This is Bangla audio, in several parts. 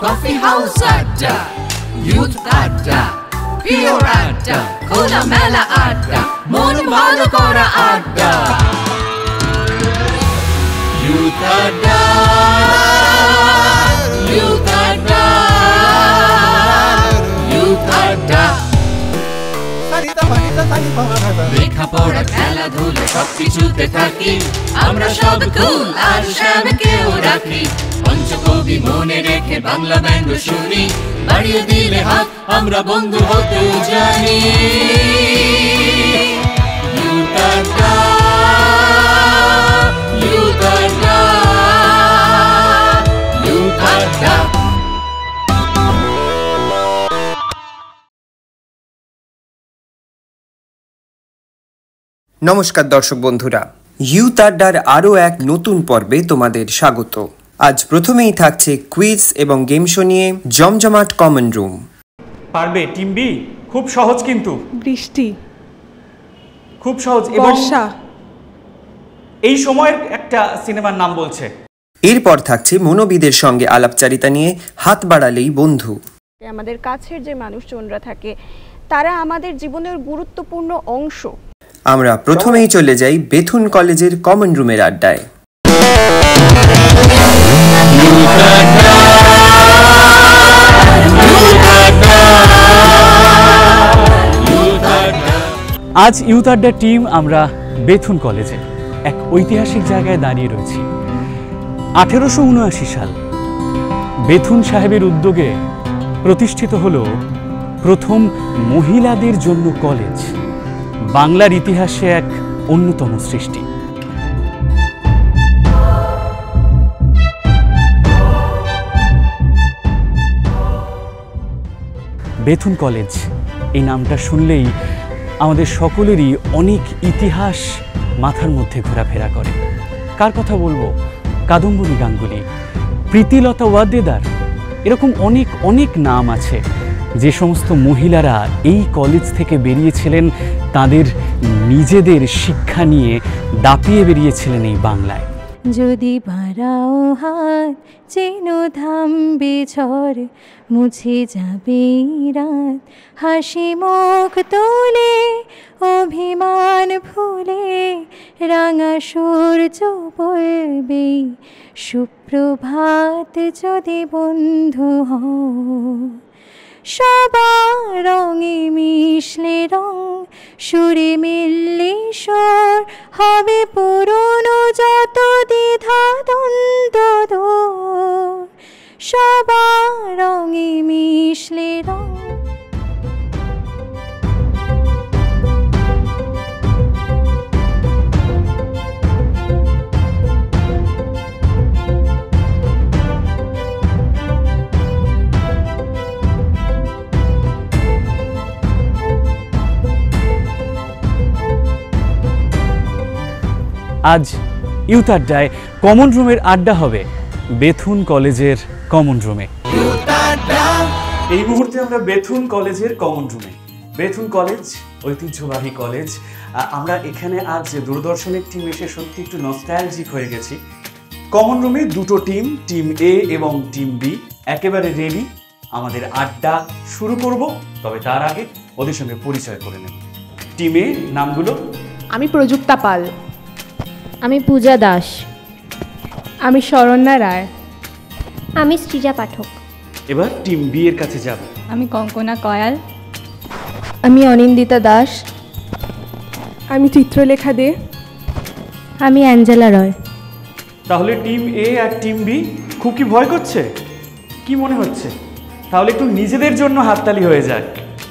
কফি হাউস আড্ডা, ইউথ আড্ডা, পিওর আড্ডা, খোলামেলা আড্ডা, মন ভালো করা আড্ডা। ইউথ আড্ডা, ইউথ আড্ডা, ইউথ আড্ডা। লেখাপড়া খেলাধুলা সবকিছুতে থাকি আমরা, সব কুল আর শ্যামকেও রাখি। পঞ্চকবি মনে রেখে বাংলা ব্যান্ড শুনি, বাড়িয়ে দিলে হাত আমরা বন্ধু হতে জানি। ইউথ আড্ডা, ইউথ আড্ডা, ইউথ আড্ডা। নমস্কার দর্শক বন্ধুরা, ইউথ আড্ডার আরও এক নতুন পর্বে তোমাদের স্বাগত। আজ প্রথমেই থাকছে কুইজ এবং গেম শো নিয়ে জমজমাট কমন রুম। পারবে টিম বি? খুব সহজ, কিন্তু বৃষ্টি, খুব সহজ। বর্ষা, এই সময়ের একটা সিনেমার নাম বলছে। এরপর থাকছে মনোবিদের সঙ্গে আলাপচারিতা নিয়ে হাত বাড়ালেই বন্ধু। আমাদের কাছের যে মানুষজনরা থাকে তারা আমাদের জীবনের গুরুত্বপূর্ণ অংশ। আমরা প্রথমেই চলে যাই বেথুন কলেজের কমন রুমের আড্ডায়। আজ ইউথ আড্ডা টিম আমরা বেথুন কলেজে এক ঐতিহাসিক জায়গায় দাঁড়িয়ে রয়েছি। 1879 সাল বেথুন সাহেবের উদ্যোগে প্রতিষ্ঠিত হল প্রথম মহিলাদের জন্য কলেজ, বাংলার ইতিহাসে এক অন্যতম সৃষ্টি। বেথুন কলেজ এই নামটা শুনলেই আমাদের সকলেরই অনেক ইতিহাস মাথার মধ্যে ঘোরাফেরা করে। কার কথা বলবো? কাদম্বরী গাঙ্গুলি, প্রীতিলতা ওয়াদ্দেদার, এরকম অনেক অনেক নাম আছে যে সমস্ত মহিলারা এই কলেজ থেকে বেরিয়েছিলেন, তাদের নিজেদের শিক্ষা নিয়ে দাপিয়ে বেরিয়েছিলেন এই বাংলায়। যদি বাড়াও হাত যেন থামবে ঝড়, মুছে যাবে রাত, হাসি মুখ তোলে অভিমান ভুলে, রাঙা সূর্য বলবে সুপ্রভাত যদি বন্ধু হও। সবার রঙে মিশলে রং, সুরে মিললে স্বর, হবে পুরনো যত দ্বিধা দ্বন্দ্ব দূর। সবার রঙে মিশলে রং। আজ ইউথ আড্ডায় কমন রুমের আড্ডা হবে বেথুন কলেজের কমন রুমে। এই মুহূর্তে আমরা বেথুন কলেজের কমন রুমে। বেথুন কলেজ ঐতিহ্যবাহী কলেজ। আমরা এখানে আজ দূরদর্শনের টিম এসে সত্যি একটু নস্টালজিক হয়ে গেছি। কমন রুমে দুটো টিম, টিম এ এবং টিম বি, একেবারে রেডি। আমাদের আড্ডা শুরু করব, তবে তার আগে ওদের সঙ্গে পরিচয় করে নেব। টিম এ নামগুলো: আমি প্রযুক্তা পাল, আমি পূজা দাস, আমি শরণ্যা রায়, আমি সৃজা পাঠক। এবার টিম বি এর কাছে যাব। আমি কঙ্কনা কয়াল, আমি অনিন্দিতা দাস, আমি চিত্রলেখা দে, আমি অ্যাঞ্জেলা রয়। তাহলে টিম এ আর টিম বি খুব কি ভয় করছে? কি মনে হচ্ছে? তাহলে একটু নিজেদের জন্য হাততালি হয়ে যায়।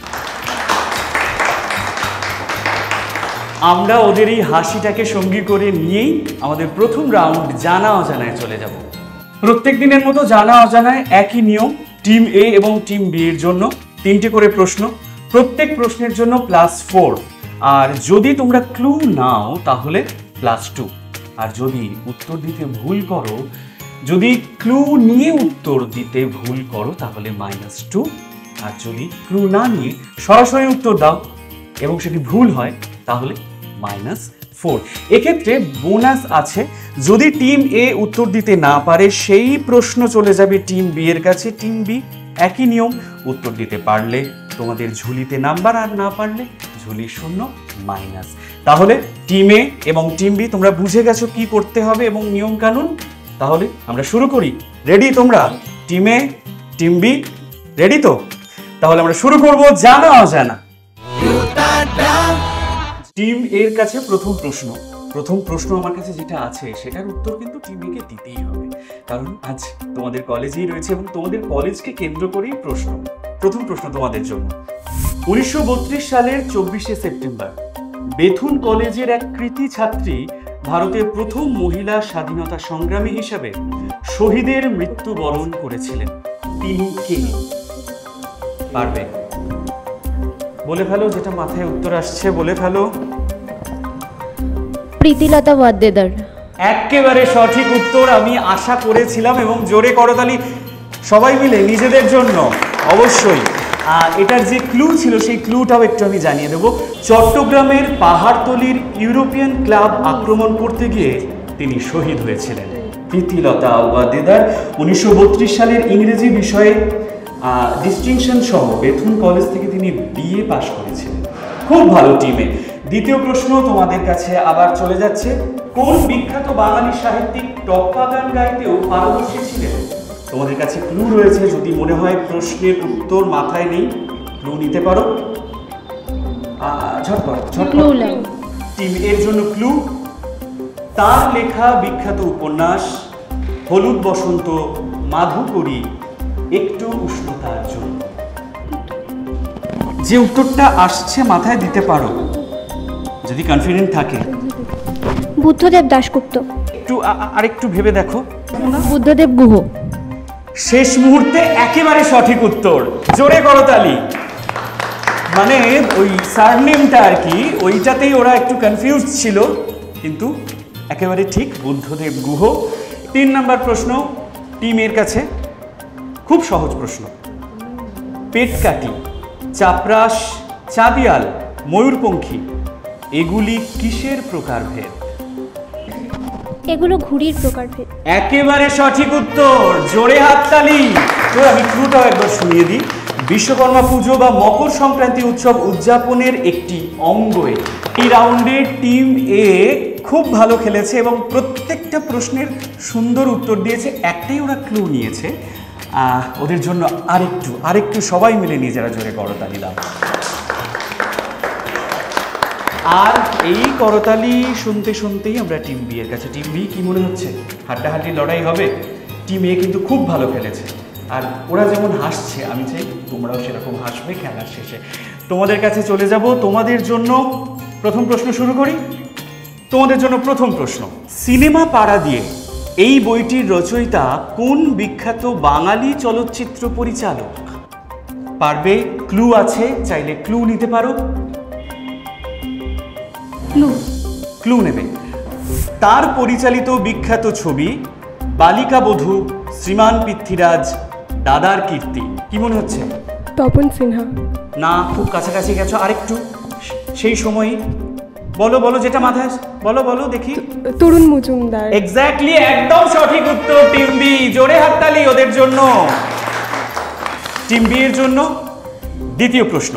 আমরা ওদের এই হাসিটাকে সঙ্গী করে নিয়েই আমাদের প্রথম রাউন্ড জানা অজানায় চলে যাব। প্রত্যেক দিনের মতো জানা অজানায় একই নিয়ম। টিম এ এবং টিম বি এর জন্য 3টে করে প্রশ্ন, প্রত্যেক প্রশ্নের জন্য +4, আর যদি তোমরা ক্লু নাও তাহলে +2, আর যদি উত্তর দিতে ভুল করো, যদি ক্লু নিয়ে উত্তর দিতে ভুল করো তাহলে -2, আর যদি ক্লু না নিয়ে সরাসরি উত্তর দাও এবং সেটি ভুল হয় তাহলে 4। এক্ষেত্রে বোনাস আছে, যদি টিম এ উত্তর দিতে না পারে সেই প্রশ্ন চলে যাবে টিম বি এর কাছে। টিম বি একই নিয়ম, উত্তর দিতে পারলে তোমাদের ঝুলিতে নাম্বার, আর না পারলে ঝুলি শূন্য মাইনাস। তাহলে টিম এ এবং টিম বি তোমরা বুঝে গেছো কি করতে হবে এবং নিয়ম কানুন। তাহলে আমরা শুরু করি। রেডি তোমরা? Team A team B ready তো? তাহলে আমরা শুরু করব জানা অজানা। টিম এর কাছে প্রথম প্রশ্ন আমার কাছে যেটা আছে সেটার উত্তর কিন্তু টিম এ কে দিতেই হবে, কারণ আজ তোমাদের কলেজেই রয়েছে এবং তোমাদের কলেজকে কেন্দ্র করেই প্রশ্ন। প্রথম প্রশ্ন তোমাদের জন্য। 1932 সালের 24শে সেপ্টেম্বর বেথুন কলেজের এক কৃতী ছাত্রী ভারতের প্রথম মহিলা স্বাধীনতা সংগ্রামী হিসেবে শহীদের মৃত্যুবরণ করেছিলেন। তিনি কে? পারবে? বলে ফেলো, যেটা মাথায় উত্তর আসছে বলে ফেলো। প্রীতিলতা ওয়াদ্দেদার। একেবারে সঠিক উত্তর, আমি আশা করেছিলাম। এবং জোরে করতালি সবাই মিলে নিজেদের জন্য। অবশ্যই এটার যে ক্লু ছিল সেই ক্লুটাও একটু আমি জানিয়ে দেবো। চট্টগ্রামের পাহাড়তলির ইউরোপিয়ান ক্লাব আক্রমণ করতে গিয়ে তিনি শহীদ হয়েছিলেন। প্রীতিলতা ওয়াদ্দেদার 1932 সালের ইংরেজি বিষয়ে ডিস্টিংশন সহ বেথুন কলেজ থেকে তিনি বিএ পাশ করেছিলেন। খুব ভালো টিমে। দ্বিতীয় প্রশ্ন তোমাদের কাছে আবার চলে যাচ্ছে। কোন বিখ্যাত বাঙালি সাহিত্যিক টপ্পা গান গাইতেও পারদর্শী ছিলেন? তোমাদের কাছে ক্লু রয়েছে, যদি মনে হয় প্রশ্নের উত্তর মাথায় নেই ক্লু নিতে পারো। ঝটপট টিম এর জন্য ক্লু। তার লেখা বিখ্যাত উপন্যাস হলুদ বসন্ত, মাধুকরী, একটু উষ্ণতার জন্য। যে উত্তরটা আসছে মাথায় দিতে পারো যদি কনফিডেন্ট থাকে। বুদ্ধদেব দাশগুপ্ত। একটু আরেকটু ভেবে দেখো। বুদ্ধদেব গুহ। শেষ মুহূর্তে একেবারে সঠিক উত্তর, জোরে করতালি। মানে ওই সারনেমটা আর কি, ওইটাতেই ওরা একটু কনফিউজ ছিল, কিন্তু একেবারে ঠিক, বুদ্ধদেব গুহ। 3 নম্বর প্রশ্ন টিমের কাছে, খুব সহজ প্রশ্ন। পেটকাঠি, চাপরাশ, চাঁদিয়াল, ময়ূরপঙ্খী এগুলি কিসের প্রকারভেদ? এগুলো ঘুড়ির প্রকারভেদ। একেবারে সঠিক উত্তর, জোরে হাততালি। তো আমি ক্লুটাও একবার শুনিয়ে দিই। বিশ্বকর্মা পুজো বা মকর সংক্রান্তি উৎসব উদযাপনের একটি অঙ্গ। এই রাউন্ডে টিম এ খুব ভালো খেলেছে এবং প্রত্যেকটা প্রশ্নের সুন্দর উত্তর দিয়েছে। একটাই ওরা ক্লু নিয়েছে, ওদের জন্য আরেকটু সবাই মিলে নিজেরা জোরে করতালি দাও। আর এই করতালি শুনতে শুনতেই আমরা টিম বি এর কাছে। টিম বি কি মনে হচ্ছে, হাড্ডাহাড্ডি লড়াই হবে? টিম এ কিন্তু খুব ভালো খেলেছে, আর ওরা যেমন হাসছে আমি চাই তোমরাও সেরকম হাসবে খেলার শেষে। তোমাদের কাছে চলে যাব। তোমাদের জন্য প্রথম প্রশ্ন শুরু করি। তোমাদের জন্য প্রথম প্রশ্ন। সিনেমা পাড়া দিয়ে এই বইটির রচয়িতা কোন বিখ্যাত বাঙালি চলচ্চিত্র পরিচালক? পারবে? ক্লু আছে, চাইলে ক্লু নিতে পারো। ক্লু নেবে। তার পরিচালিত বিখ্যাত ছবি বালিকা বধূ, শ্রীমান পৃথ্বীরাজ, দাদার কীর্তি। কি মনে হচ্ছে? তপন সিনহা। না, খুব কাছাকাছি গেছো। আরেকটু সেই সময়ই বলো যেটা মাথায়, বলো দেখি। তরুণ মজুমদার। এক্স্যাক্টলি, একদম সঠিক উত্তর টিম বি। জোরে হাততালি ওদের জন্য। টিম বি এর জন্য দ্বিতীয় প্রশ্ন।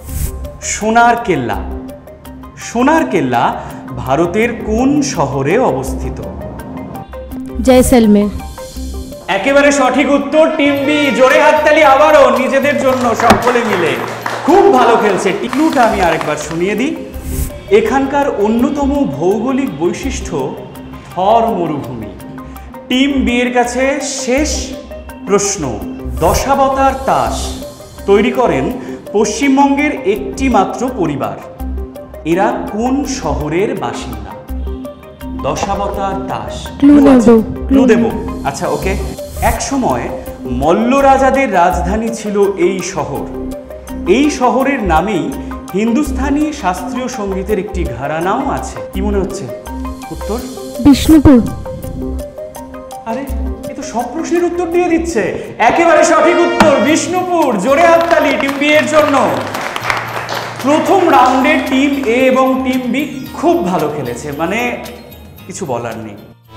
সোনার কেল্লা ভারতের কোন শহরে অবস্থিত? জয়সলমের। একেবারে সঠিক উত্তর টিম বি। জোরে হাততালি আবারও নিজেদের জন্য সকলে মিলে। খুব ভালো খেলছে। ক্লুটা আমি আরেকবার শুনিয়ে দিই। এখানকার অন্যতম ভৌগোলিক বৈশিষ্ট্য থর মরুভূমি। টিম বি এর কাছে শেষ প্রশ্ন। দশাবতার তাস তৈরি করেন পশ্চিমবঙ্গের একটি মাত্র পরিবার। এরা কোন শহরের বাসিন্দা? দশাবতার তাস। ক্লু দেব? আচ্ছা, ওকে। এক সময় মল্ল রাজাদের রাজধানী ছিল এই শহর। এই শহরের নামেই হিন্দুস্তানি শাস্ত্রীয় সঙ্গীতের একটি ঘরানাও আছে। কি মনে হচ্ছে উত্তর? বিষ্ণুপুর। আরে এ তো সব প্রশ্নের উত্তর দিয়ে দিচ্ছে। একেবারে সঠিক উত্তর বিষ্ণুপুর। জোরে হাততালি টিম বি এর জন্য। প্রথম রাউন্ডে টিম এ এবং টিম বি খুব ভালো খেলেছে, মানে কিছু বলার নেই।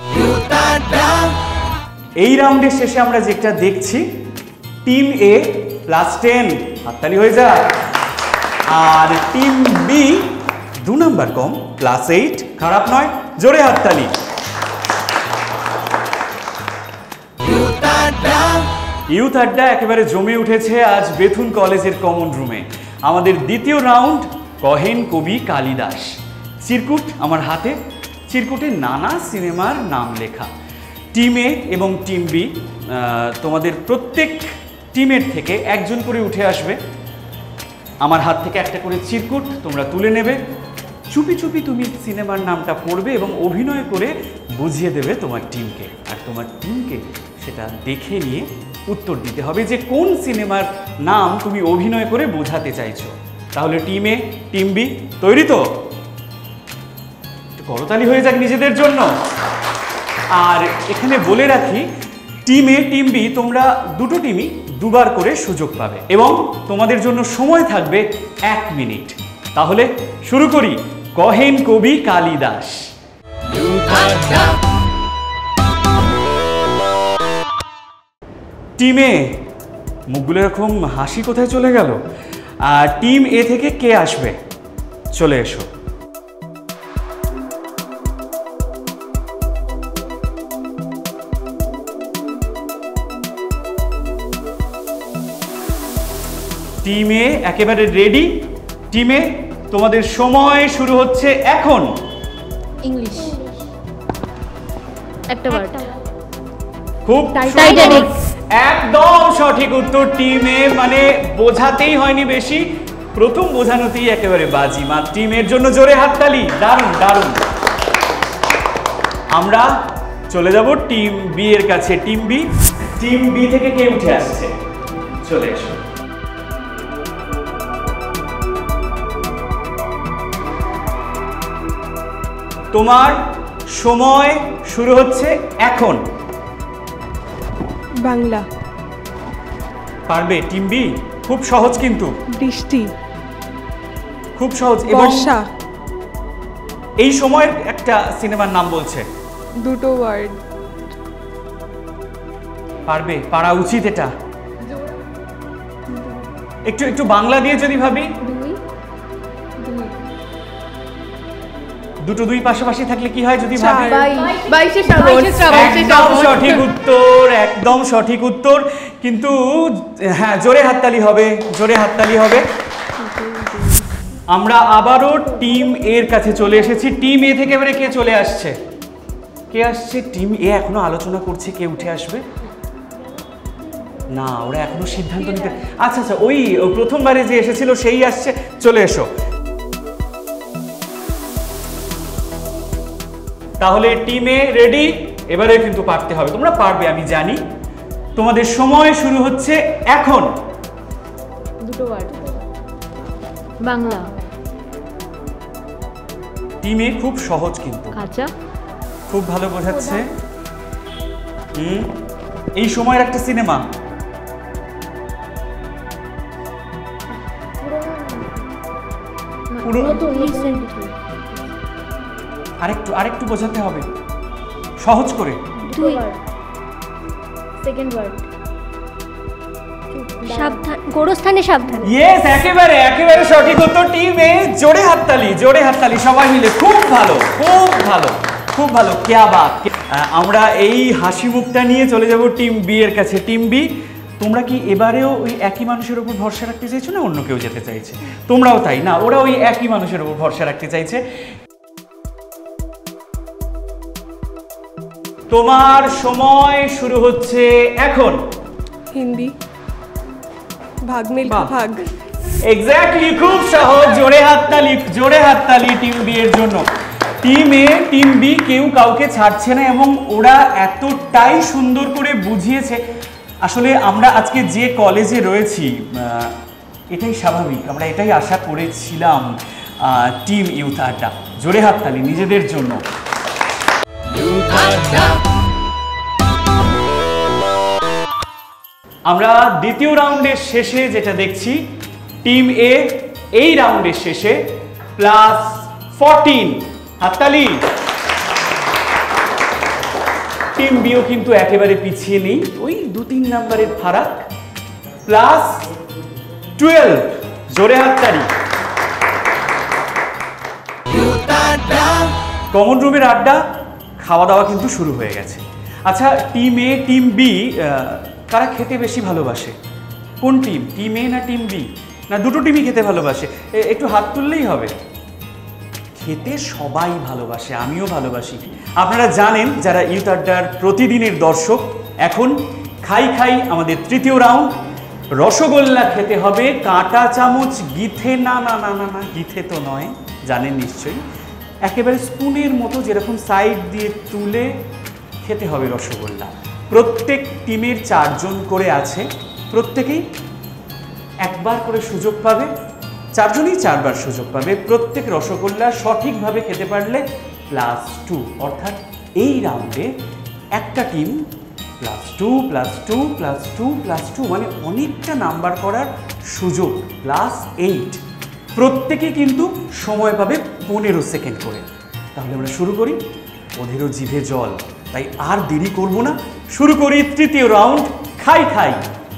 এই রাউন্ডের শেষে আমরা যেটা দেখছি, টিম এ +10, হাততালি হয়ে যায়। আর টিম বি 2 নাম্বার কম, +8, খারাপ নয়, জোরে হাততালি। ইউথ আড্ডা একেবারে জমে উঠেছে আজ বেথুন কলেজের কমন রুমে। আমাদের দ্বিতীয় রাউন্ড কহেন কবি কালিদাস। চিরকুট আমার হাতে, চিরকুটে নানা সিনেমার নাম লেখা। টিম এ এবং টিম বি, তোমাদের প্রত্যেক টিমের থেকে একজন করে উঠে আসবে। আমার হাত থেকে একটা করে চিরকুট তোমরা তুলে নেবে। চুপি চুপি তুমি সিনেমার নামটা পড়বে এবং অভিনয় করে বুঝিয়ে দেবে তোমার টিমকে, আর তোমার টিমকে সেটা দেখে নিয়ে উত্তর দিতে হবে যে কোন সিনেমার নাম তুমি অভিনয় করে বোঝাতে চাইছো। তাহলে টিম এ টিম বি তৈরি তো? একটু করতালি হয়ে যাক নিজেদের জন্য। আর এখানে বলে রাখি, টিম এ টিম বি তোমরা দুটো টিমই দুবার করে সুযোগ পাবে এবং তোমাদের জন্য সময় থাকবে 1 মিনিট। তাহলে শুরু করি। কহেন কবি কালিদাস। টিমে মুখগুলো এরকম হাসি কোথায় চলে গেল? আর টিম এ থেকে কে আসবে? চলে এসো। টিমে একেবারে রেডি। টিমে তোমাদের সময় শুরু হচ্ছে এখন। ইংলিশ। একটা ওয়ার্ড। খুব টাইটানিক। একদম সঠিক উত্তর টিমে, মানে বোঝাতেই হয়নি বেশি, প্রথম বোঝানোতেই একেবারে বাজি। মা টিমের জন্য জোরে হাততালি। দারুণ দারুণ। আমরা চলে যাব টিম বি এর কাছে। টিম বি, টিম বি থেকে কে উঠে আসছে? চলে এসো। তোমার সময় শুরু হচ্ছে এখন। বাংলা। পারবে টিম বি? খুব সহজ কিন্তু। বৃষ্টি। খুব সহজ। এবং বর্ষা। এই সময়ের একটা সিনেমার নাম বলছে। দুটো ওয়ার্ড। পারবে, পারা উচিত এটা। একটু একটু বাংলা দিয়ে যদি ভাবি, দুটো দুই পাশাপাশি থাকলে কি হয় যদি ভাবি? একদম সঠিক উত্তর, একদম সঠিক উত্তর। কিন্তু হ্যাঁ, জোরে হাততালি হবে, জোরে হাততালি হবে। আমরা আবারও টিম এর কাছে চলে এসেছি। টিম এ থেকে এবারে কে চলে আসছে? কে আসছে? টিম এ এখনো আলোচনা করছে কে উঠে আসবে। না, ওরা এখনো সিদ্ধান্ত নিতে। আচ্ছা আচ্ছা, ওই প্রথমবারে যে এসেছিল সেই আসছে। চলে এসো। তাহলে টিমে রেডি, এবারে কিন্তু পারতে হবে। তোমরা পারবে আমি জানি। তোমাদের সময় শুরু হচ্ছে এখন। দুটো ওয়ার্ড। বাংলা। টিমে খুব সহজ কিন্তু। কাঁচা। খুব ভালো বোঝাচ্ছে। এই সময়ের একটা সিনেমা। আরেকটু আরেকটু বোঝাতে হবে, সহজ করে। Second word. সাবধান, গোরস্থানে সাবধান। ইয়েস, একেবারে একেবারে সঠিক উত্তর। টিমে জোরে হাততালি, জোরে হাততালি সবাই মিলে। খুব ভালো, খুব ভালো, খুব ভালো। কিয়া বাত। আমরা এই হাসি মুখটা নিয়ে চলে যাব টিম বি এর কাছে। টিম বি, তোমরা কি এবারেও ওই একই মানুষের উপর ভরসা রাখতে চাইছো না অন্য কেউ যেতে চাইছে? তোমরাও তাই না? ওরা ওই একই মানুষের উপর ভরসা রাখতে চাইছে। তোমার সময় শুরু হচ্ছে এখন। হিন্দি। ভাগ মিল্খা ভাগ। এক্স্যাক্টলি, খুব সহজ। জোরে হাততালি, জোরে হাততালি টিম বি এর জন্য। টিম এ টিম বি কেউ কাউকে ছাড়ছে না এবং ওরা এতটাই সুন্দর করে বুঝিয়েছে। আসলে আমরা আজকে যে কলেজে রয়েছি, এটাই স্বাভাবিক, আমরা এটাই আশা করেছিলাম। টিম ইউথ আড্ডা। জোরে হাততালি নিজেদের জন্য। আমরা দ্বিতীয় রাউন্ডের শেষে যেটা দেখছি, টিম এ এই রাউন্ডের শেষে +14, হাততালি। টিম বিও কিন্তু একেবারে পিছিয়ে নেই, ওই 2-3 নাম্বারের ফারাক, +12। জোরে হাততালি। কমন রুমের আড্ডা, খাওয়া দাওয়া কিন্তু শুরু হয়ে গেছে। আচ্ছা, টিম এ টিম বি কারা খেতে বেশি ভালোবাসে? কোন টিম? টিম এ না টিম বি? না দুটো টিমই খেতে ভালোবাসে? একটু হাত তুললেই হবে। খেতে সবাই ভালোবাসে, আমিও ভালোবাসি। আপনারা জানেন যারা ইউথ আড্ডার প্রতিদিনের দর্শক, এখন খাই খাই আমাদের তৃতীয় রাউন্ড। রসগোল্লা খেতে হবে কাঁটা চামচ গিথে, না না না না না গিথে তো নয়, জানেন নিশ্চয়ই, একেবারে স্পুনের মতো যেরকম সাইড দিয়ে তুলে খেতে হবে রসগোল্লা। প্রত্যেক টিমের 4 জন করে আছে, প্রত্যেকেই একবার করে সুযোগ পাবে, 4 জনই 4 বার সুযোগ পাবে। প্রত্যেক রসগোল্লা সঠিকভাবে খেতে পারলে +2, অর্থাৎ এই রাউন্ডে একটা টিম +2 +2 +2 +2 মানে অনেকটা নাম্বার করার সুযোগ, +8। প্রত্যেকে কিন্তু সময় পাবে 15 সেকেন্ড করে। তাহলে আমরা শুরু করি। ওদেরও জিভে জল, তাই আর দেরি করব না, শুরু করি তৃতীয় রাউন্ড, খাই খাই।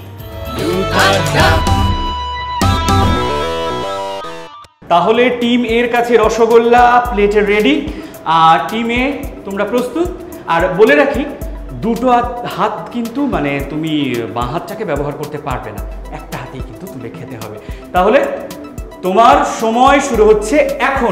তাহলে টিম এর কাছে রসগোল্লা প্লেটে রেডি, আর টিম এ তোমরা প্রস্তুত? আর বলে রাখি, দুটো হাত কিন্তু মানে তুমি বাঁ হাতটাকে ব্যবহার করতে পারবে না, একটা হাতেই কিন্তু তুলে খেতে হবে। তাহলে তোমার সময় শুরু হচ্ছে এখন।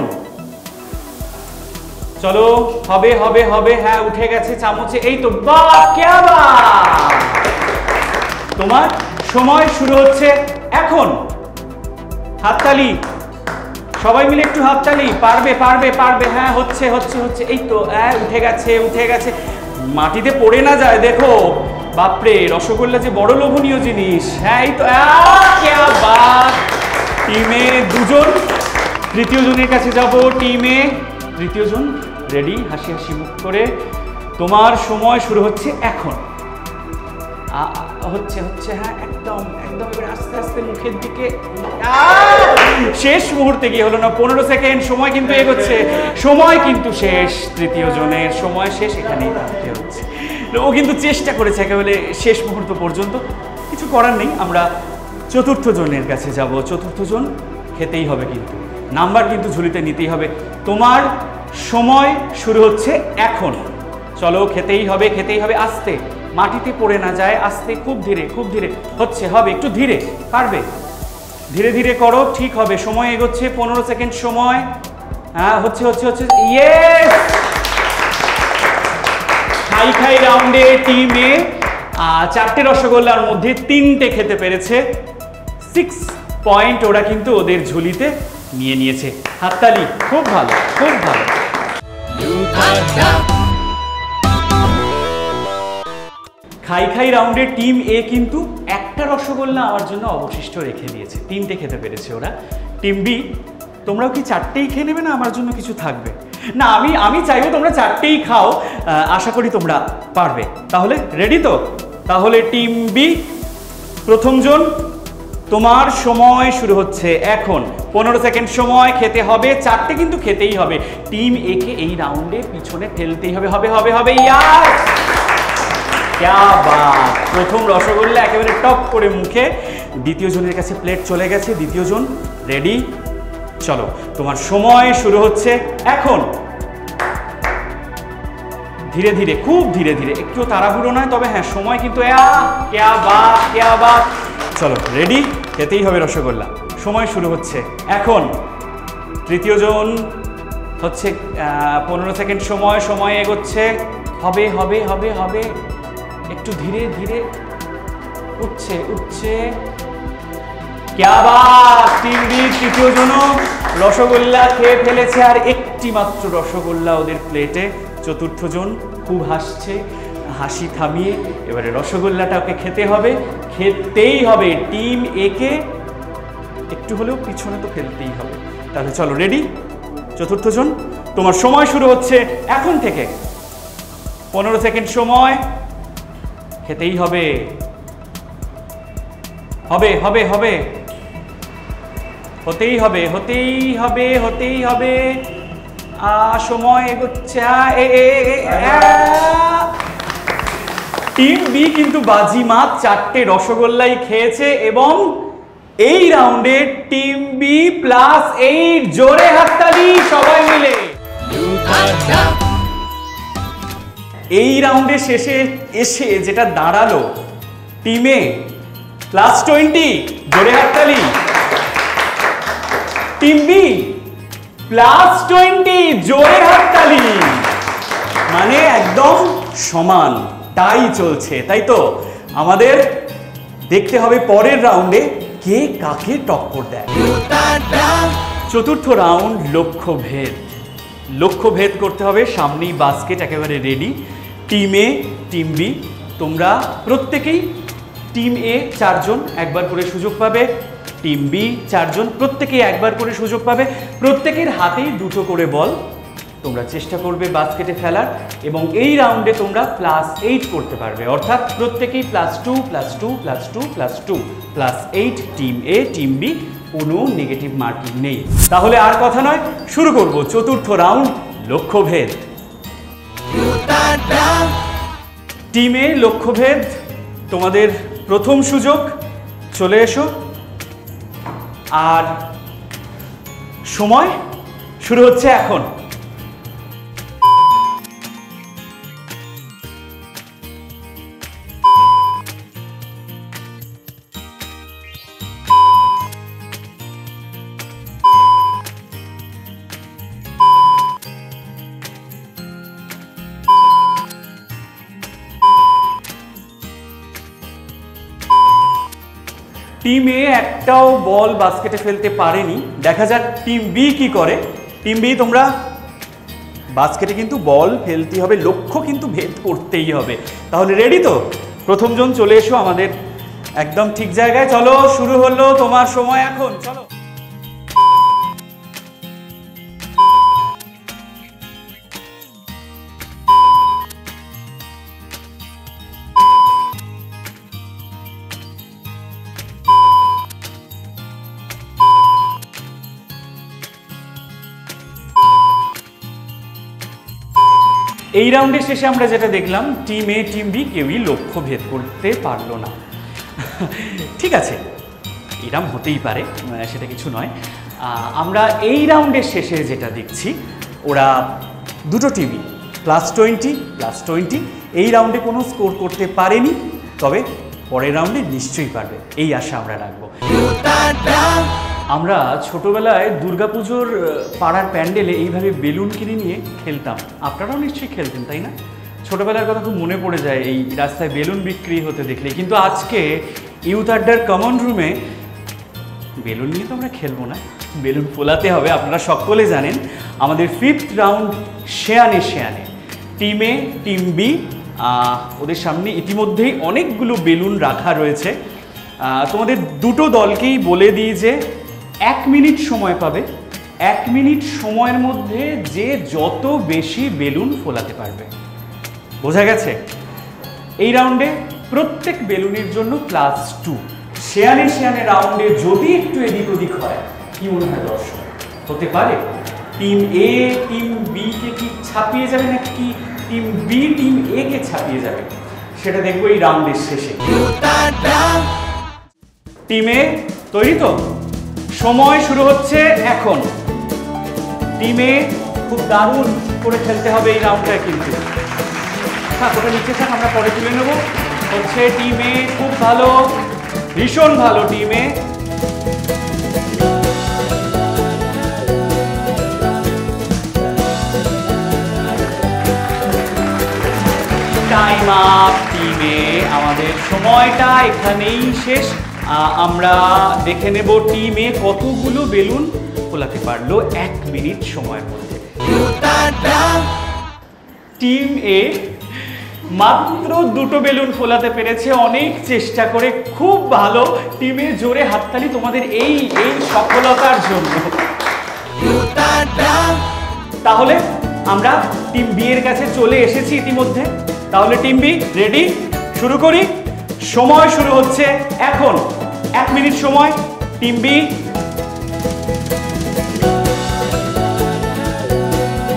চলো, হবে হবে হবে, হ্যাঁ উঠে গেছে চামচে, এই তো, বাহ क्या बात। তোমার সময় শুরু হচ্ছে এখন। হাততালি, সবাই মিলে একটু হাততালি। পারবে পারবে পারবে, হ্যাঁ হচ্ছে হচ্ছে হচ্ছে, এই তো, হ্যাঁ উঠে গেছে উঠে গেছে, মাটিতে পড়ে না যায়, দেখো, বাপরে রসগোল্লা যে বড় লোভনীয় জিনিস। হ্যাঁ এই তো, क्या बात। টিমে 2 জন, তৃতীয় জনের কাছে যাব। টিমে তৃতীয় জন রেডি, হাসি হাসি মুখ করে। তোমার সময় শুরু হচ্ছে এখন। হচ্ছে হচ্ছে, হ্যাঁ একদম একদম, এবার আস্তে আস্তে মুখের দিকে। শেষ মুহূর্তে গিয়ে হলো না, 15 সেকেন্ড, সময় কিন্তু এগোচ্ছে, সময় কিন্তু শেষ, তৃতীয় জনের সময় শেষ, এখানেই থাকতে হচ্ছে। ও কিন্তু চেষ্টা করেছে একেবারে শেষ মুহূর্ত পর্যন্ত, কিছু করার নেই। আমরা চতুর্থ জনের কাছে যাব। চতুর্থ জন খেতেই হবে, কিন্তু নাম্বার কিন্তু ঝুলিতে নিতেই হবে। তোমার সময় শুরু হচ্ছে এখন। চলো, খেতেই হবে খেতেই হবে, আস্তে, মাটিতে পড়ে না যায়, আস্তে, খুব ধীরে খুব ধীরে, হচ্ছে, হবে, একটু ধীরে, পারবে, ধীরে ধীরে করো, ঠিক হবে। সময় এগোচ্ছে, 15 সেকেন্ড সময়, হ্যাঁ হচ্ছে হচ্ছে হচ্ছে, ইয়েস। খাই খাই রাউন্ডে টিম এ 4টে রসগোল্লার মধ্যে 3টে খেতে পেরেছে, 6 পয়েন্ট ওরা কিন্তু ওদের ঝুলিতে নিয়ে নিয়েছে। হাততালি, খুব ভালো খুব ভালো। খাই খাই রাউন্ডে টিম এ কিন্তু একটা রসগোল্লা আমার জন্য অবশিষ্ট রেখে দিয়েছে, 3টে খেতে পেরেছে ওরা। টিম বি, তোমরাও কি 4টেই খেয়ে নেবে না আমার জন্য কিছু থাকবে? না, আমি চাইবো তোমরা 4টেই খাও, আশা করি তোমরা পারবে। তাহলে রেডি তো? তাহলে টিম বি, প্রথম জন, তোমার সময় শুরু হচ্ছে এখন। 15 সেকেন্ড সময়, খেতে হবে, 4টে কিন্তু খেতেই হবে। টিম এ কে এই রাউন্ডে পিছনে ফেলতেই হবে, হবে হবে হবে, ইয়ার क्या बात। প্রথম রসগোল্লা একেবারে টপ করে মুখে। দ্বিতীয় জনের কাছে প্লেট চলে গেছে, দ্বিতীয় জন রেডি। চলো, তোমার সময় শুরু হচ্ছে এখন। ধীরে ধীরে, খুব ধীরে ধীরে, একটু তাড়াহুড়ো নয়, তবে হ্যাঁ সময় কিন্তু, क्या बात क्या बात। চলো, রেডি, খেতেই হবে রসগোল্লা। সময় শুরু হচ্ছে এখন। তৃতীয় জন হচ্ছে, 15 সেকেন্ড সময়, সময় এগোচ্ছে, হবে হবে হবে হবে, একটু ধীরে ধীরে, উঠছে উঠছে, क्या बात। টিম বি, তৃতীয় জন রসগোল্লা খেয়ে ফেলেছে, আর একটি মাত্র রসগোল্লা ওদের প্লেটে। চতুর্থ জন খুব হাসছে, হাসি থামিয়ে এবারে রসগোল্লাটা ওকে খেতে হবে, খেতেই হবে। টিম এ কে একটু হলেও পিছনে তো ফেলতেই হবে। তাহলে চলো, রেডি, চতুর্থ জন, তোমার সময় শুরু হচ্ছে এখন থেকে। 15 সেকেন্ড সময়, খেতেই হবে, হবে হবে হবে, হতেই হবে হতেই হবে হতেই হবে। সময় এগোচ্ছে। টিম বি কিন্তু বাজিমাত 4টে রসগোল্লাই খেয়েছে এবং এই রাউন্ডে টিম বি +8। জোরে হাততালি সবাই মিলে। এই রাউন্ডে শেষে এসে যেটা দাঁড়ালো টিমে +20। জোরে হাততালি। Team B +20। জোরে হাততালি। মানে একদম সমান, তাই চলছে, তাই তো? আমাদের দেখতে হবে পরের রাউন্ডে কে কাকে টক্কর দেয়। চতুর্থ রাউন্ড লক্ষ্যভেদ। লক্ষ্যভেদ করতে হবে, সামনেই বাস্কেট একেবারে ready. Team A, team B, তোমরা প্রত্যেকেই টিম এ 4 জন একবার করে সুযোগ পাবে, টিম বি 4 জন প্রত্যেকেই একবার করে সুযোগ পাবে। প্রত্যেকের হাতেই 2টো করে বল। তোমরা চেষ্টা করবে বাস্কেটে ফেলার এবং এই রাউন্ডে তোমরা +8 করতে পারবে, অর্থাৎ প্রত্যেকেই +2 +2 +2 +2 +8। টিম এ, টিম বি, কোনো নেগেটিভ মার্কিং নেই। তাহলে আর কথা নয়, শুরু করব চতুর্থ রাউন্ড লক্ষ্যভেদ। টিম এ লক্ষ্যভেদ, তোমাদের প্রথম সুযোগ, চলে এসো। আর সময় শুরু হচ্ছে এখন। টিম এ একটাও বল বাস্কেটে ফেলতে পারেনি। দেখা যাক টিম বি কি করে। টিম বি, তোমরা বাস্কেটে কিন্তু বল ফেলতে হবে, লক্ষ্য কিন্তু ভেদ করতেই হবে। তাহলে রেডি তো? প্রথম জন চলে এসো আমাদের একদম ঠিক জায়গায়। চলো, শুরু হলো তোমার সময় এখন, চলো। এই রাউন্ডের শেষে আমরা যেটা দেখলাম, টিম এ, টিম বি কেউই লক্ষ্য ভেদ করতে পারলো না। ঠিক আছে, এরকম হতেই পারে, সেটা কিছু নয়। আমরা এই রাউন্ডের শেষে যেটা দেখছি, ওরা 2টো টিমই +20 +20 এই রাউন্ডে কোনো স্কোর করতে পারেনি, তবে পরের রাউন্ডে নিশ্চয়ই পারবে, এই আশা আমরা রাখবো। আমরা ছোটবেলায় দুর্গাপুজোর পাড়ার প্যান্ডেলে এইভাবে বেলুন কিনে নিয়ে খেলতাম। আপনারাও নিশ্চয়ই খেলতেন, তাই না? ছোটবেলার কথা খুব মনে পড়ে যায় এই রাস্তায় বেলুন বিক্রি হতে দেখলে। কিন্তু আজকে ইউথ আড্ডার কমন রুমে বেলুন নিয়ে তো আমরা খেলবো না, বেলুন ফোলাতে হবে। আপনারা সকলে জানেন আমাদের 5th রাউন্ড শেয়ানে শেয়ানে। টিম এ, টিম বি, ওদের সামনে ইতিমধ্যেই অনেকগুলো বেলুন রাখা রয়েছে। তোমাদের 2টো দলকেই বলে দিই যে 1 মিনিট সময় পাবে। 1 মিনিট সময়ের মধ্যে যে যত বেশি বেলুন ফোলাতে পারবে। বোঝা গেছে? এই রাউন্ডে প্রত্যেক বেলুনের জন্য +2। শেয়ানে শেয়ানে রাউন্ডে যদি একটু এদিক ওদিক হয়, কি মনে হয় দর্শক? হতে পারে টিম এ টিম বি কে কি ছাপিয়ে যাবে নাকি টিম বি টিম এ কে ছাপিয়ে যাবে, সেটা দেখবো এই রাউন্ডের শেষে। টিম এ তৈরি তো? সময় শুরু হচ্ছে এখন। টিম এ খুব দারুণ করে খেলতে হবে এই রাউন্ডটা, কিন্তু ওটা নিচে থাক, আমরা পরে তুলে নেব। হচ্ছে টিম এ খুব ভালো, ভীষণ ভালো team A. Time up team A. আমাদের সময়টা এখানেই শেষ। আমরা দেখে নেব টিম এ কতগুলো বেলুন ফোলাতে পারলো 1 মিনিট সময়ের মধ্যে। টিম এ মাত্র 2টো বেলুন ফোলাতে পেরেছে, অনেক চেষ্টা করে। খুব ভালো টিমে, জোরে হাততালি তোমাদের এই সফলতার জন্য। তাহলে আমরা টিম বি এর কাছে চলে এসেছি ইতিমধ্যে। তাহলে টিম বি রেডি? শুরু করি। সময় শুরু হচ্ছে এখন। 1 মিনিট সময়। টিম বি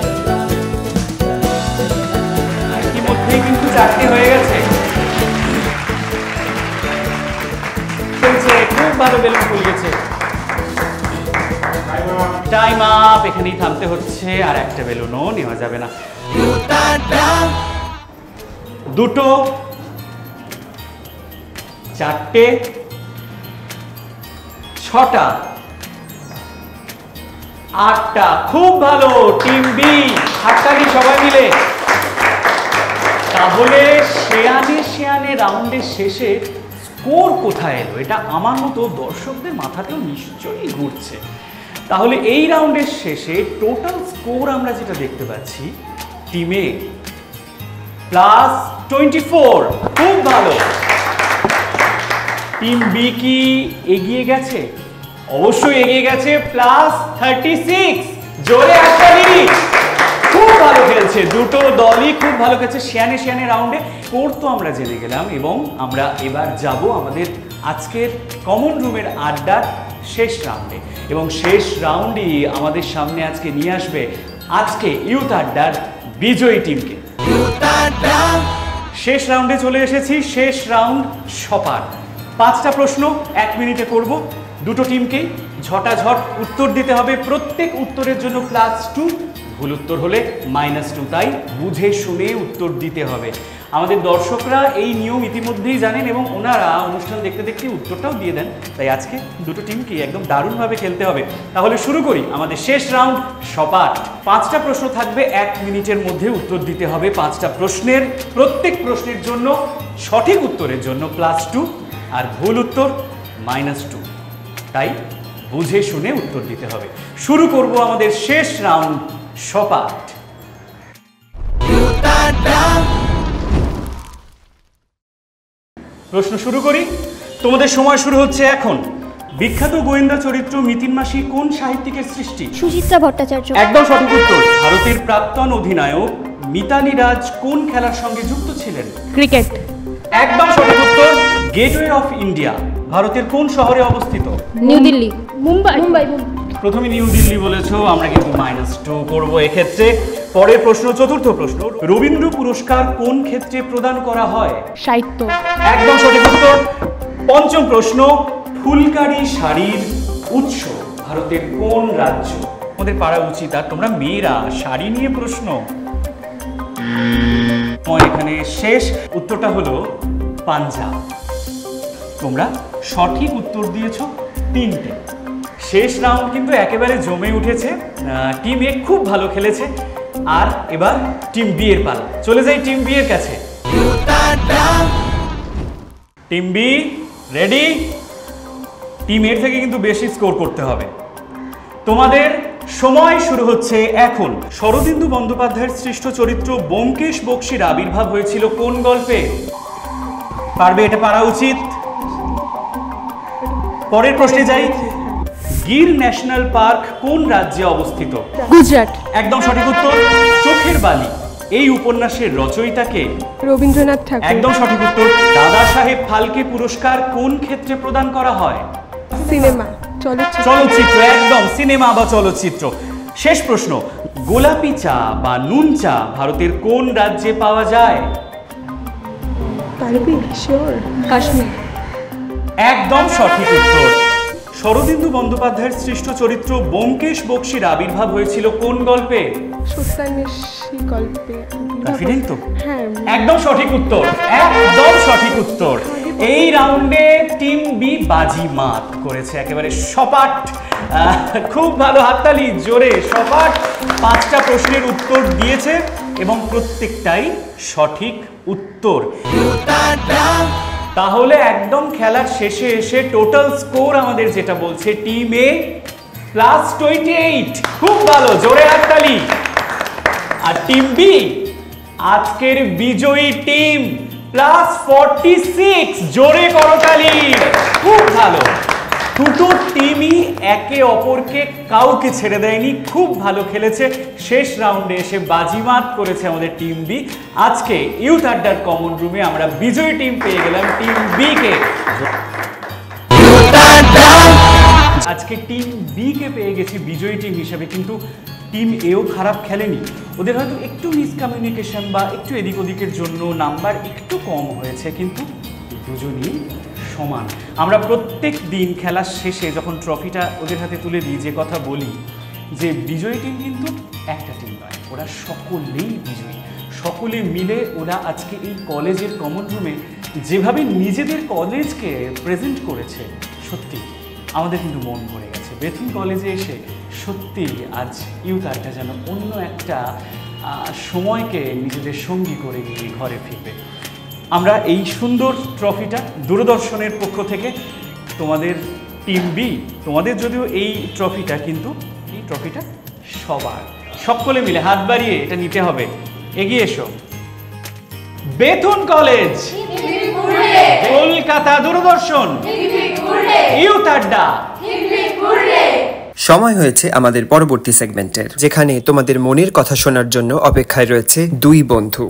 মধ্যেই কিন্তু 4টে হয়ে গেছে। খুব ভালো বেলুন ফুলিয়েছে। টাইম আপ, এখানেই থামতে হচ্ছে, আর একটা বেলুনও নেওয়া যাবে না। 2, 4টে, 6টা, 8টা। খুব ভালো টিম বি, হাততালি সবাই মিলে। তাহলে শেয়ানে রাউন্ডের শেষে স্কোর কোথায় এলো, এটা আমার মতো দর্শকদের মাথাতেও নিশ্চয়ই ঘুরছে। তাহলে এই রাউন্ডের শেষে টোটাল স্কোর আমরা যেটা দেখতে পাচ্ছি, টিমে +24। খুব ভালো। টিম বি কি এগিয়ে গেছে? অবশ্যই এগিয়ে গেছে, +36। জোরে একটা দিদি, খুব ভালো খেলছে। দুটো দলই খুব ভালো খেলছে শেয়ানে রাউন্ডে। স্কোর তো আমরা জেনে গেলাম, এবং আমরা এবার যাব আমাদের আজকের কমন রুমের আড্ডার শেষ রাউন্ডে। এবং শেষ রাউন্ডই আমাদের সামনে আজকে নিয়ে আসবে আজকে ইউথ আড্ডার বিজয়ী টিমকে। শেষ রাউন্ডে চলে এসেছি। শেষ রাউন্ড সপার। 5টা প্রশ্ন 1 মিনিটে করব। দুটো টিমকেই ঝটাঝট উত্তর দিতে হবে। প্রত্যেক উত্তরের জন্য +2, ভুল উত্তর হলে -2। তাই বুঝে শুনে উত্তর দিতে হবে। আমাদের দর্শকরা এই নিয়ম ইতিমধ্যেই জানেন, এবং ওনারা অনুষ্ঠান দেখতে দেখতে উত্তরটাও দিয়ে দেন। তাই আজকে দুটো টিমকে একদম দারুণভাবে খেলতে হবে। তাহলে শুরু করি আমাদের শেষ রাউন্ড সপাট। 5টা প্রশ্ন থাকবে, 1 মিনিটের মধ্যে উত্তর দিতে হবে। 5টা প্রশ্নের, প্রত্যেক প্রশ্নের জন্য সঠিক উত্তরের জন্য +2, আর ভুল উত্তর -2। তাই বুঝে শুনে উত্তর দিতে হবে। শুরু করব আমাদের শেষ রাউন্ড সপাট। প্রশ্ন শুরু করি। তোমাদের সময় শুরু হচ্ছে এখন। বিখ্যাত গোয়েন্দা চরিত্র মিতিন মাসি কোন সাহিত্যিকের সৃষ্টি? সুচিত্রা ভট্টাচার্য। একদম সঠিক উত্তর। ভারতের প্রাক্তন অধিনায়ক মিতালি রাজ কোন খেলার সঙ্গে যুক্ত ছিলেন? ক্রিকেট। একদম সঠিক উত্তর। গেটওয়ে অফ ইন্ডিয়া ভারতের কোন শহরে অবস্থিত? নিউ দিল্লি। মুম্বাই। প্রথমে নিউ দিল্লি বলেছো, আমরা কিন্তু -2 করব এক্ষেত্রে। পরের প্রশ্ন, চতুর্থ প্রশ্ন। রবীন্দ্র পুরস্কার কোন ক্ষেত্রে প্রদান করা হয়? সাহিত্য। একদম সঠিক উত্তর। পঞ্চম প্রশ্ন। ফুলকারি শাড়ির উৎস ভারতের কোন রাজ্য? আমাদের পারা উচিত, আর তোমরা মেয়েরা শাড়ি নিয়ে প্রশ্ন। এখানে শেষ উত্তরটা হলো পাঞ্জাব। তোমরা সঠিক উত্তর দিয়েছো 3টে। শেষ রাউন্ড কিন্তু একেবারে জমে উঠেছে। টিম এ খুব ভালো খেলেছে। আর এবার টিম বি এর পালা। চলে যাই টিম বি এর কাছে। Team B ready? টিম এর থেকে কিন্তু বেশি স্কোর করতে হবে। তোমাদের সময় শুরু হচ্ছে এখন। শরদিন্দু বন্দ্যোপাধ্যায়ের সৃষ্ট চরিত্র ব্যোমকেশ বক্সীর আবির্ভাব হয়েছিল কোন গল্পে? পারবে, এটা পারা উচিত। পরের প্রশ্নে যাই। গির ন্যাশনাল পার্ক কোন রাজ্যে অবস্থিত? গুজরাট। একদম সঠিক উত্তর। চোখের বালি এই উপন্যাসের রচয়িতাকে? রবীন্দ্রনাথ ঠাকুর। একদম সঠিক উত্তর। দাদা সাহেব ফালকে পুরস্কার কোন ক্ষেত্রে প্রদান করা হয়? সিনেমা, চলচ্চিত্র। চলচ্চিত্র, একদম সিনেমা বা চলচ্চিত্র। শেষ প্রশ্ন। গোলাপি চা বা নুন চা ভারতের কোন রাজ্যে পাওয়া যায়? পারবি? শিওর। কাশ্মীর। একদম সঠিক উত্তর। শরদিন্দু বন্দ্যোপাধ্যায়ের সৃষ্ট চরিত্র ব্যোমকেশ বক্সীর আবির্ভাব হয়েছিল কোন গল্পে? সত্যান্বেষী গল্পে। কনফিডেন্ট তো? হ্যাঁ। একদম সঠিক উত্তর, একদম সঠিক উত্তর। এই রাউন্ডে টিম বি বাজি মাত করেছে একেবারে সপাট। খুব ভালো, হাততালি জোরে। সপাট 5টা প্রশ্নের উত্তর দিয়েছে, এবং প্রত্যেকটাই সঠিক উত্তর। তাহলে একদম খেলার শেষে এসে টোটাল স্কোর আমাদের যেটা বলছে, টিম এ +28। খুব ভালো, জোরে হাততালি। আর টিম বি আজকের বিজয়ী টিম +46। জোরে করতালি। খুব ভালো। দুটো টিমই একে অপরকে কাউকে ছেড়ে দেয়নি, খুব ভালো খেলেছে। শেষ রাউন্ডে এসে বাজিমাত করেছে আমাদের টিম বি। আজকে ইউথ আড্ডার কমন রুমে আমরা বিজয়ী টিম পেয়ে গেলাম টিম বি কে। আজকে টিম বি কে পেয়ে গেছি বিজয়ী টিম হিসেবে, কিন্তু টিম এও খারাপ খেলেনি। ওদের হয়তো একটু মিসকমিউনিকেশন বা একটু এদিক ওদিকের জন্য নাম্বার একটু কম হয়েছে, কিন্তু দুজনই সমান। আমরা প্রত্যেক দিন খেলার শেষে যখন ট্রফিটা ওদের হাতে তুলে দিই, যে কথা বলি যে বিজয়ী টিম কিন্তু একটা টিম নয়, ওরা সকলেই বিজয়ী। সকলে মিলে ওরা আজকে এই কলেজের কমন রুমে যেভাবে নিজেদের কলেজকে প্রেজেন্ট করেছে, সত্যি আমাদের কিন্তু মন ভরে গেছে। বেথুন কলেজে এসে সত্যি আজ ইউথ আড্ডা যেন অন্য একটা সময়কে নিজেদের সঙ্গী করে নিয়ে ঘরে ফিরবে। আমরা এই সুন্দর ট্রফিটা দূরদর্শনের পক্ষ থেকে তোমাদের টিম বি, তোমাদের যদিও এই ট্রফিটা, কিন্তু এই ট্রফিটা সবার, সকলে মিলে হাত বাড়িয়ে এটা নিতে হবে। এগিয়ে এসো। Bethune college, Kolkata Doordarshan, youth আড্ডা। সময় হয়েছে আমাদের পরবর্তী সেগমেন্টের, যেখানে তোমাদের মনের কথা শোনার জন্য অপেক্ষায় রয়েছে দুই বন্ধু।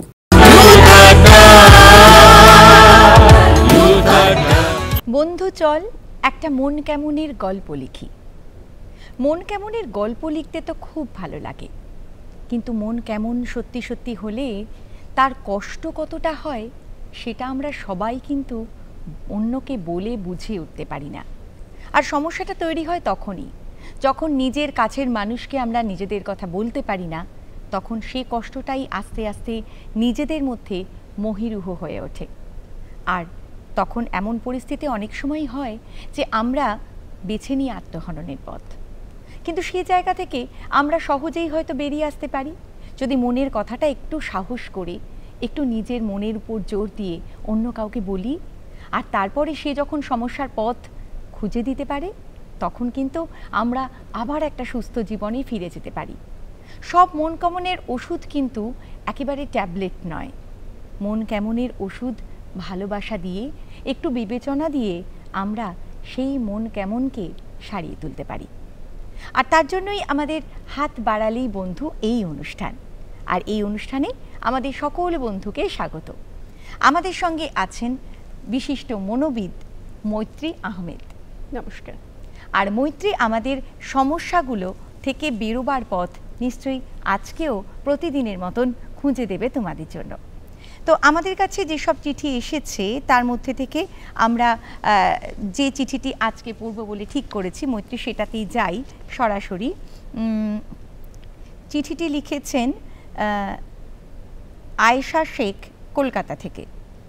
বন্ধু চল একটা মন কেমনের গল্প লিখি। মন কেমনের গল্প লিখতে তো খুব ভালো লাগে, কিন্তু মন কেমন সত্যি সত্যি হলে তার কষ্ট কতটা হয় সেটা আমরা সবাই কিন্তু অন্যকে বলে বুঝিয়ে উঠতে পারি না। আর সমস্যাটা তৈরি হয় তখনই যখন নিজের কাছের মানুষকে আমরা নিজেদের কথা বলতে পারি না, তখন সেই কষ্টটাই আস্তে আস্তে নিজেদের মধ্যে মহীরুহ হয়ে ওঠে। আর তখন এমন পরিস্থিতি অনেক সময় হয় যে আমরা বেছে নিই আত্মহননের পথ, কিন্তু সেই জায়গা থেকে আমরা সহজেই হয়তো বেরিয়ে আসতে পারি যদি মনের কথাটা একটু সাহস করে, একটু নিজের মনের উপর জোর দিয়ে অন্য কাউকে বলি। আর তারপরে সে যখন সমস্যার পথ খুঁজে দিতে পারে, তখন কিন্তু আমরা আবার একটা সুস্থ জীবনে ফিরে যেতে পারি। সব মন কেমনের ওষুধ কিন্তু একেবারে ট্যাবলেট নয়। মন কেমনের ওষুধ ভালোবাসা দিয়ে, একটু বিবেচনা দিয়ে আমরা সেই মন কেমনকে সারিয়ে তুলতে পারি। আর তার জন্যই আমাদের হাত বাড়ালেই বন্ধু এই অনুষ্ঠান। আর এই অনুষ্ঠানে আমাদের সকল বন্ধুকে স্বাগত। আমাদের সঙ্গে আছেন বিশিষ্ট মনোবিদ মৈত্রী আহমেদ। নমস্কার। আর মৈত্রী আমাদের সমস্যাগুলো থেকে বেরোবার পথ নিশ্চয়ই আজকেও প্রতিদিনের মতন খুঁজে দেবে তোমাদের জন্য। তো আমাদের কাছে যেসব চিঠি এসেছে তার মধ্যে থেকে আমরা যে চিঠিটি আজকে পড়ব বলে ঠিক করেছি মৈত্রী, সেটাতেই যাই সরাসরি। চিঠিটি লিখেছেন আয়েশা শেখ, কলকাতা থেকে।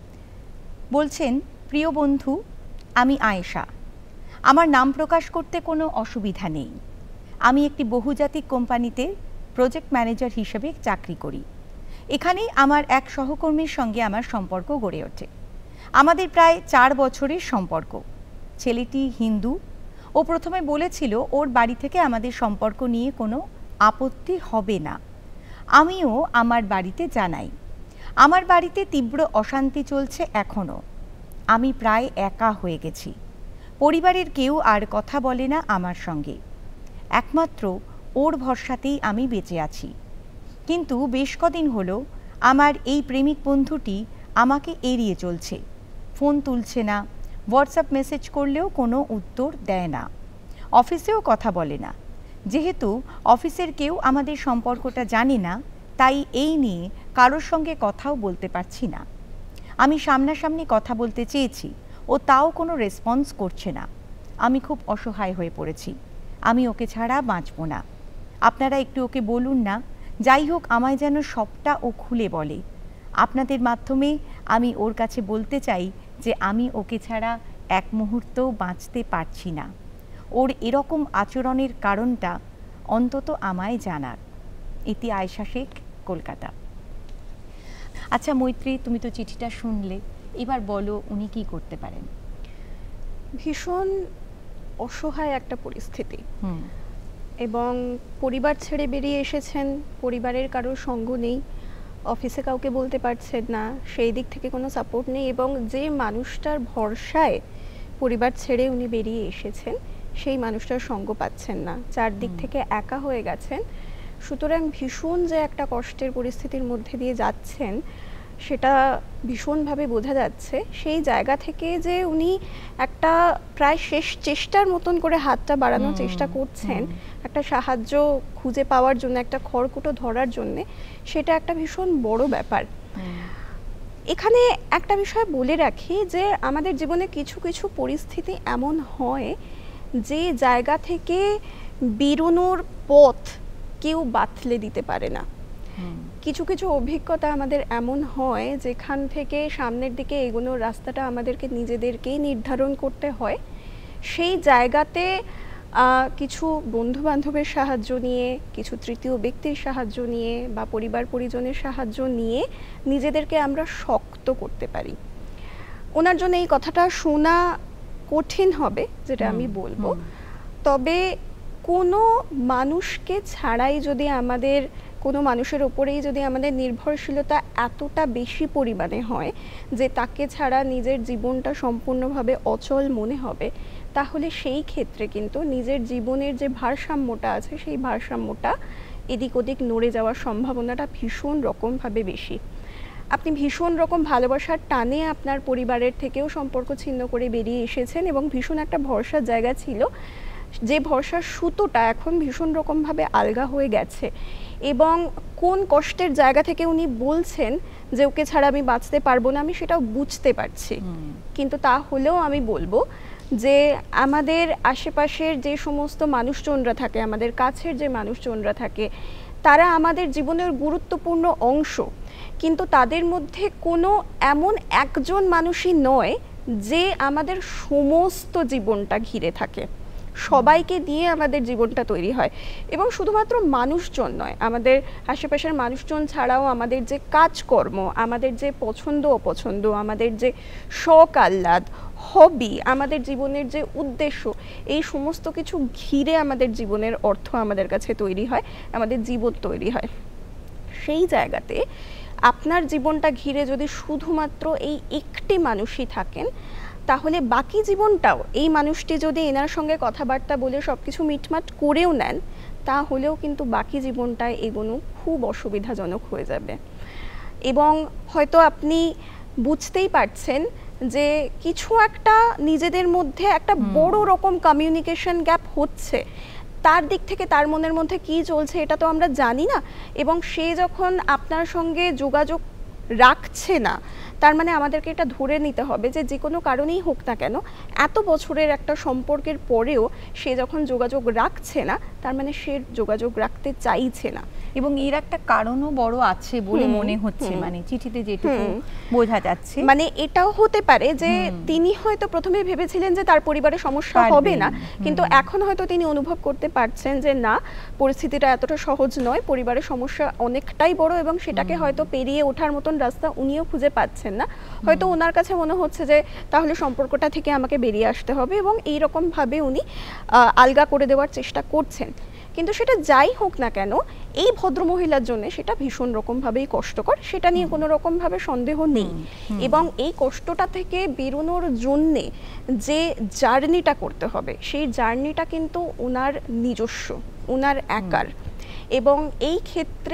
বলছেন, প্রিয় বন্ধু, আমি আয়েশা। আমার নাম প্রকাশ করতে কোনো অসুবিধা নেই। আমি একটি বহুজাতিক কোম্পানিতে প্রজেক্ট ম্যানেজার হিসেবে চাকরি করি। এখানেই আমার এক সহকর্মীর সঙ্গে আমার সম্পর্ক গড়ে ওঠে। আমাদের প্রায় 4 বছরের সম্পর্ক। ছেলেটি হিন্দু। ও প্রথমে বলেছিল ওর বাড়ি থেকে আমাদের সম্পর্ক নিয়ে কোনো আপত্তি হবে না। আমিও আমার বাড়িতে জানাই। আমার বাড়িতে তীব্র অশান্তি চলছে এখনও। আমি প্রায় একা হয়ে গেছি। পরিবারের কেউ আর কথা বলে না আমার সঙ্গে। একমাত্র ওর ভরসাতেই আমি বেঁচে আছি। কিন্তু বেশ কদিন হলো আমার এই প্রেমিক বন্ধুটি আমাকে এড়িয়ে চলছে। ফোন তুলছে না, হোয়াটসঅ্যাপ মেসেজ করলেও কোনো উত্তর দেয় না, অফিসেও কথা বলে না। যেহেতু অফিসের কেউ আমাদের সম্পর্কটা জানে না, তাই এই নিয়ে কারোর সঙ্গে কথাও বলতে পারছি না। আমি সামনাসামনি কথা বলতে চেয়েছি, ও তাও কোনো রেসপন্স করছে না। আমি খুব অসহায় হয়ে পড়েছি। আমি ওকে ছাড়া বাঁচব না। আপনারা একটু ওকে বলুন না। যাই হোক, আমায় যেন সবটা ও খুলে বলে। আপনাদের মাধ্যমে আমি ওর কাছে বলতে চাই যে আমি ওকে ছাড়া এক মুহূর্তও বাঁচতে পারছি না। ওর এরকম আচরণের কারণটা অন্তত আমায় জানার। ইতি আয়েশা শেখ, কলকাতা। আচ্ছা মৈত্রী, তুমি তো চিঠিটা শুনলে, এবার বলো উনি কি করতে পারেন? ভীষণ অসহায় একটা পরিস্থিতি, এবং পরিবার ছেড়ে বেরিয়ে এসেছেন, পরিবারের কারোর সঙ্গ নেই, অফিসে কাউকে বলতে পারছেন না, সেই দিক থেকে কোনো সাপোর্ট নেই, এবং যে মানুষটার ভরসায় পরিবার ছেড়ে উনি বেরিয়ে এসেছেন সেই মানুষটার সঙ্গ পাচ্ছেন না, চারদিক থেকে একা হয়ে গেছেন। সুতরাং ভীষণ যে একটা কষ্টের পরিস্থিতির মধ্যে দিয়ে যাচ্ছেন সেটা ভীষণভাবে বোঝা যাচ্ছে। সেই জায়গা থেকে যে উনি একটা প্রায় শেষ চেষ্টার মতন করে হাতটা বাড়ানোর চেষ্টা করছেন, একটা সাহায্য খুঁজে পাওয়ার জন্য, একটা খড়কুটো ধরার জন্যে, সেটা একটা ভীষণ বড় ব্যাপার। এখানে একটা বিষয় বলে রাখি যে আমাদের জীবনে কিছু কিছু পরিস্থিতি এমন হয় যে জায়গা থেকে বেরোনোর পথ কেউ বাতলে দিতে পারে না। কিছু কিছু অভিজ্ঞতা আমাদের এমন হয় যেখান থেকে সামনের দিকে এগোনোর রাস্তাটা আমাদেরকে নিজেদেরকেই নির্ধারণ করতে হয়। সেই জায়গাতে কিছু বন্ধু বান্ধবের সাহায্য নিয়ে, কিছু তৃতীয় ব্যক্তির সাহায্য নিয়ে বা পরিবার পরিজনের সাহায্য নিয়ে নিজেদেরকে আমরা শক্ত করতে পারি। ওনার জন্য এই কথাটা শোনা কঠিন হবে যেটা আমি বলবো, তবে কোনো মানুষকে ছাড়াই যদি আমাদের, কোনো মানুষের ওপরেই যদি আমাদের নির্ভরশীলতা এতটা বেশি পরিমাণে হয় যে তাকে ছাড়া নিজের জীবনটা সম্পূর্ণভাবে অচল মনে হবে, তাহলে সেই ক্ষেত্রে কিন্তু নিজের জীবনের যে ভারসাম্যটা আছে সেই ভারসাম্যটা এদিক ওদিক নড়ে যাওয়ার সম্ভাবনাটা ভীষণ রকমভাবে বেশি। আপনি ভীষণ রকম ভালোবাসার টানে আপনার পরিবারের থেকেও সম্পর্ক ছিন্ন করে বেরিয়ে এসেছেন এবং ভীষণ একটা ভরসার জায়গা ছিল, যে ভরসার সুতোটা এখন ভীষণ রকমভাবে আলগা হয়ে গেছে। এবং কোন কষ্টের জায়গা থেকে উনি বলছেন যে ওকে ছাড়া আমি বাঁচতে পারবো না, আমি সেটাও বুঝতে পারছি। কিন্তু তা হলেও আমি বলবো যে আমাদের আশেপাশের যে সমস্ত মানুষজনরা থাকে, আমাদের কাছের যে মানুষজনরা থাকে, তারা আমাদের জীবনের গুরুত্বপূর্ণ অংশ, কিন্তু তাদের মধ্যে কোনো এমন একজন মানুষই নয় যে আমাদের সমস্ত জীবনটা ঘিরে থাকে। সবাইকে দিয়ে আমাদের জীবনটা তৈরি হয় এবং শুধুমাত্র মানুষজন নয়, আমাদের আশেপাশের মানুষজন ছাড়াও আমাদের যে কাজকর্ম, আমাদের যে পছন্দ অপছন্দ, আমাদের যে শখ আহ্লাদ, হবি, আমাদের জীবনের যে উদ্দেশ্য, এই সমস্ত কিছু ঘিরে আমাদের জীবনের অর্থ আমাদের কাছে তৈরি হয়, আমাদের জীবন তৈরি হয়। সেই জায়গাতে আপনার জীবনটা ঘিরে যদি শুধুমাত্র এই একটি মানুষই থাকেন, তাহলে বাকি জীবনটাও এই মানুষটি যদি এনার সঙ্গে কথাবার্তা বলে সব কিছু মিটমাট করেও নেন, তাহলেও কিন্তু বাকি জীবনটায় এগোনো খুব অসুবিধাজনক হয়ে যাবে। এবং হয়তো আপনি বুঝতেই পারছেন যে কিছু একটা নিজেদের মধ্যে একটা বড় রকম কমিউনিকেশন গ্যাপ হচ্ছে, তার দিক থেকে তার মনের মধ্যে কি চলছে এটা তো আমরা জানি না। এবং সে যখন আপনার সঙ্গে যোগাযোগ রাখছে না, তার মানে আমাদেরকে এটা ধরে নিতে হবে যে যে কোনো কারণেই হোক না কেন, এত বছরের একটা সম্পর্কের পরেও সে যখন যোগাযোগ রাখছে না, তার মানে সে যোগাযোগ রাখতে চাইছে না। এবং এর একটা কারণও বড় আছে বলে মনে হচ্ছে, মানে চিঠিতে যেটুকু বোঝা যাচ্ছে। মানে এটাও হতে পারে যে তিনি হয়তো প্রথমে ভেবেছিলেন যে তার পরিবারে সমস্যা হবে না, কিন্তু এখন হয়তো তিনি অনুভব করতে পারছেন যে না, পরিস্থিতিটা এতটা সহজ নয়, পরিবারের সমস্যা অনেকটাই বড় এবং সেটাকে হয়তো পেরিয়ে ওঠার মতন রাস্তা উনিও খুঁজে পাচ্ছেন না। হয়তো ওনার কাছে মনে হচ্ছে যে তাহলে সম্পর্কটা থেকে আমাকে বেরিয়ে আসতে হবে এবং এইরকম ভাবে উনি আলগা করে দেওয়ার চেষ্টা করছেন। কিন্তু সেটা যাই হোক না কেন, এই ভদ্রমহিলার জন্য সেটা ভীষণ রকমভাবেই কষ্টকর, সেটা নিয়ে কোনো রকমভাবে সন্দেহ নেই। এবং এই কষ্টটা থেকে বেরোনোর জন্যে যে জার্নিটা করতে হবে, সেই জার্নিটা কিন্তু ওনার নিজস্ব, ওনার একার। এবং এই ক্ষেত্রে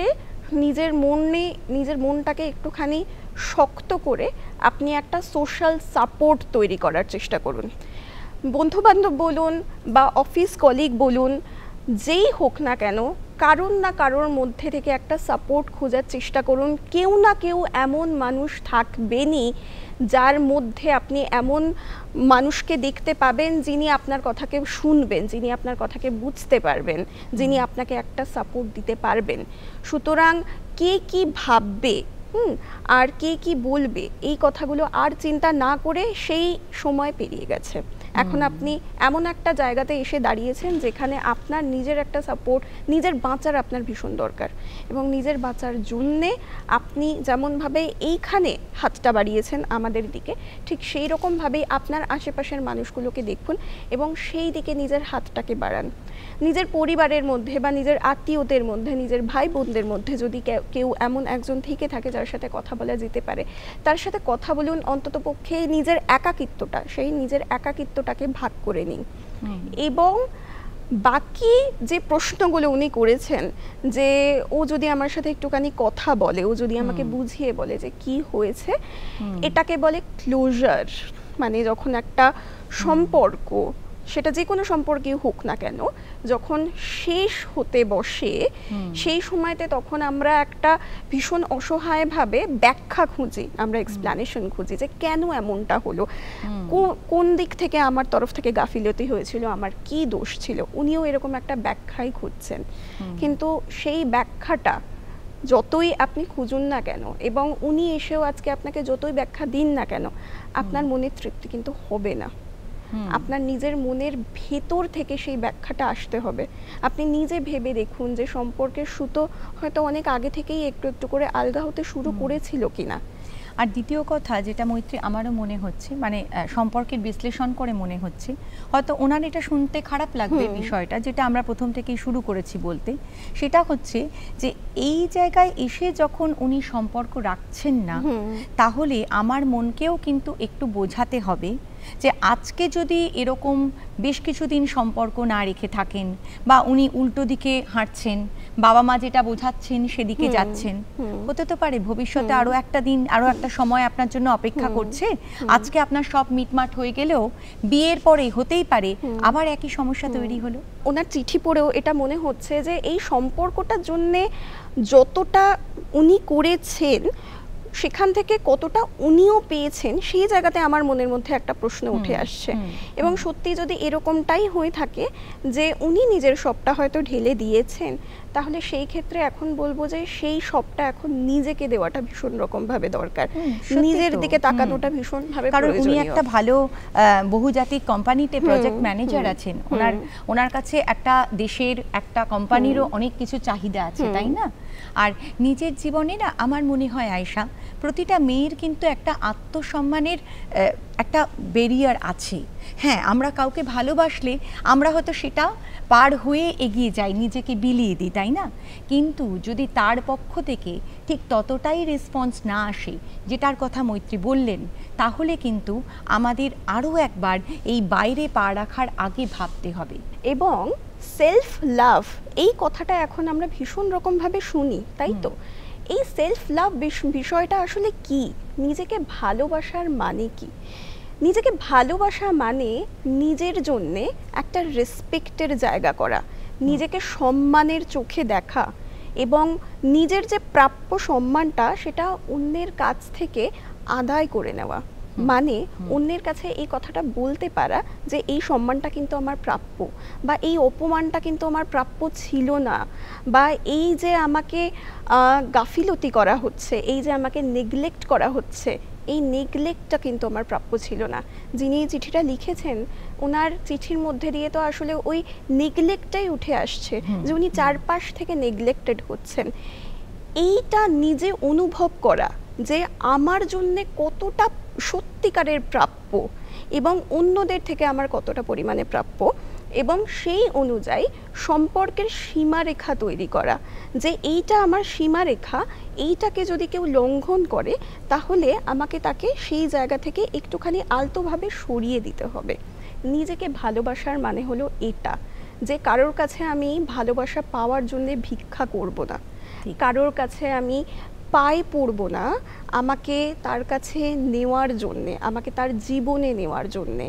নিজের মনটাকে একটুখানি শক্ত করে আপনি একটা সোশ্যাল সাপোর্ট তৈরি করার চেষ্টা করুন। বন্ধুবান্ধব বলুন বা অফিস কলিগ বলুন, যেই হোক না কেন, কারোর না কারোর মধ্যে থেকে একটা সাপোর্ট খোঁজার চেষ্টা করুন। কেউ না কেউ এমন মানুষ থাকবেনই যার মধ্যে আপনি এমন মানুষকে দেখতে পাবেন যিনি আপনার কথাকে শুনবেন, যিনি আপনার কথাকে বুঝতে পারবেন, যিনি আপনাকে একটা সাপোর্ট দিতে পারবেন। সুতরাং কে কি ভাববে আর কে কি বলবে এই কথাগুলো আর চিন্তা না করে সেই সময় পেরিয়ে গেছে। এখন আপনি এমন একটা জায়গাতে এসে দাঁড়িয়েছেন যেখানে আপনার নিজের একটা সাপোর্ট, নিজের বাঁচার আপনার ভীষণ দরকার। এবং নিজের বাঁচার জন্যে আপনি যেমনভাবে এইখানে হাতটা বাড়িয়েছেন আমাদের দিকে, ঠিক সেই রকমভাবেই আপনার আশেপাশের মানুষগুলোকে দেখুন এবং সেই দিকে নিজের হাতটাকে বাড়ান। নিজের পরিবারের মধ্যে বা নিজের আত্মীয়দের মধ্যে, নিজের ভাই বোনদের মধ্যে যদি কেউ এমন একজন থেকে থাকে যার সাথে কথা বলা যেতে পারে, তার সাথে কথা বলুন। অন্ততপক্ষে নিজের একাকিত্বটা, সেই নিজের একাকিত্বটাকে ভাগ করে নিন। এবং বাকি যে প্রশ্নগুলো উনি করেছেন যে ও যদি আমার সাথে একটুখানি কথা বলে, ও যদি আমাকে বুঝিয়ে বলে যে কি হয়েছে, এটাকে বলে ক্লোজার। মানে যখন একটা সম্পর্ক সেটা যে কোনো সম্পর্কে হোক না কেন, যখন শেষ হতে বসে সেই সময়তে তখন আমরা একটা ভীষণ অসহায়ভাবে ব্যাখ্যা খুঁজি, আমরা এক্সপ্লানেশন খুঁজি যে কেন এমনটা হলো, কোন দিক থেকে আমার তরফ থেকে গাফিলতি হয়েছিল, আমার কি দোষ ছিল। উনিও এরকম একটা ব্যাখ্যাই খুঁজছেন, কিন্তু সেই ব্যাখ্যাটা যতই আপনি খুঁজুন না কেন এবং উনি এসেও আজকে আপনাকে যতই ব্যাখ্যা দিন না কেন, আপনার মনের তৃপ্তি কিন্তু হবে না। আপনার নিজের মনের ভেতর থেকে সেই ব্যাখ্যাটা আসতে হবে। আপনি নিজে ভেবে দেখুন যে সম্পর্কের সুতো হয়তো অনেক আগে থেকেই একটু একটু করে আলগা হতে শুরু করেছিল কিনা। আর দ্বিতীয় কথা যেটা মৈত্রী আমারও মনে হচ্ছে, মানে সম্পর্কের বিশ্লেষণ করে মনে হচ্ছে, হয়তো ওনার এটা শুনতে খারাপ লাগবে বিষয়টা, যেটা আমরা প্রথম থেকেই শুরু করেছি বলতে, সেটা হচ্ছে যে এই জায়গায় এসে যখন উনি সম্পর্ক রাখছেন না, তাহলে আমার মনকেও কিন্তু একটু বোঝাতে হবে যে আজকে যদি এরকম বেশ কিছুদিন সম্পর্ক না রেখে থাকেন, বা উনি উল্টো দিকে হাঁটছেন, বাবা মা যেটা বোঝাচ্ছেন সেদিকে যাচ্ছেন, হতে তো পারে ভবিষ্যতে আরো একটা দিন, আরো একটা সময় আপনার জন্য অপেক্ষা করছে। আজকে আপনার সব মিটমাট হয়ে গেলেও বিয়ের পরে হতেই পারে আবার একই সমস্যা তৈরি হলো। ওনার চিঠি পড়েও এটা মনে হচ্ছে যে এই সম্পর্কটার জন্যে যতটা উনি করেছেন সেখান থেকে কতটা উনিও পেয়েছেন, সেই জায়গাতে আমার মনের মধ্যে একটা প্রশ্ন উঠে আসছে। এবং সত্যি যদি এরকমটাই হয়ে থাকে যে উনি নিজের সবটা হয়তো ঢেলে দিয়েছেন, তাহলে সেই ক্ষেত্রে এখন বলবো যে সেই সবটা এখন নিজেকে দেওয়াটা ভীষণ রকম ভাবে দরকার, নিজের দিকে তাকানোটা ভীষণ ভাবে কারণ উনি প্রয়োজনীয়। একটা ভালো বহুজাতিক কোম্পানিতে প্রজেক্ট ম্যানেজার আছেন, ওনার কাছে একটা দেশের একটা কোম্পানিরও অনেক কিছু চাহিদা আছে, তাই না? আর নিজের জীবনে না আমার মনে হয় আয়েশা, প্রতিটা মেয়ের কিন্তু একটা আত্মসম্মানের একটা ব্যারিয়ার আছে। হ্যাঁ, আমরা কাউকে ভালোবাসলে আমরা হয়তো সেটা পার হয়ে এগিয়ে যাই, নিজেকে বিলিয়ে দিই, তাই না? কিন্তু যদি তার পক্ষ থেকে ঠিক ততটাই রেসপন্স না আসে, যেটার কথা মৈত্রী বললেন, তাহলে কিন্তু আমাদের আরও একবার এই বাইরে পা রাখার আগে ভাবতে হবে। এবং সেলফ লাভ এই কথাটা এখন আমরা ভীষণ রকমভাবে শুনি, তাই তো? এই সেলফ লাভ বিষয়টা আসলে কি? নিজেকে ভালোবাসার মানে কি? নিজেকে ভালোবাসা মানে নিজের জন্যে একটা রেসপেক্টের জায়গা করা, নিজেকে সম্মানের চোখে দেখা, এবং নিজের যে প্রাপ্য সম্মানটা সেটা অন্যের কাছ থেকে আদায় করে নেওয়া। মানে অন্যের কাছে এই কথাটা বলতে পারা যে এই সম্মানটা কিন্তু আমার প্রাপ্য, বা এই অপমানটা কিন্তু আমার প্রাপ্য ছিল না, বা এই যে আমাকে গাফিলতি করা হচ্ছে, এই যে আমাকে নেগলেক্ট করা হচ্ছে, এই নেগলেক্টটা কিন্তু আমার প্রাপ্য ছিল না। যিনি এই চিঠিটা লিখেছেন, ওনার চিঠির মধ্যে দিয়ে তো আসলে ওই নেগলেক্টটাই উঠে আসছে যে উনি চারপাশ থেকে নেগলেক্টেড হচ্ছেন। এইটা নিজে অনুভব করা যে আমার জন্যে কতটা সত্যিকারের প্রাপ্য এবং অন্যদের থেকে আমার কতটা পরিমাণে প্রাপ্য, এবং সেই অনুযায়ী সম্পর্কের সীমারেখা তৈরি করা যে এইটা আমার সীমারেখা, এইটাকে যদি কেউ লঙ্ঘন করে তাহলে আমাকে তাকে সেই জায়গা থেকে একটুখানি আলতোভাবে সরিয়ে দিতে হবে। নিজেকে ভালোবাসার মানে হলো এটা, যে কারোর কাছে আমি ভালোবাসা পাওয়ার জন্য ভিক্ষা করব না, কারোর কাছে আমি পায়ে পড়ব না, আমাকে তার কাছে নেওয়ার জন্যে, আমাকে তার জীবনে নেওয়ার জন্যে,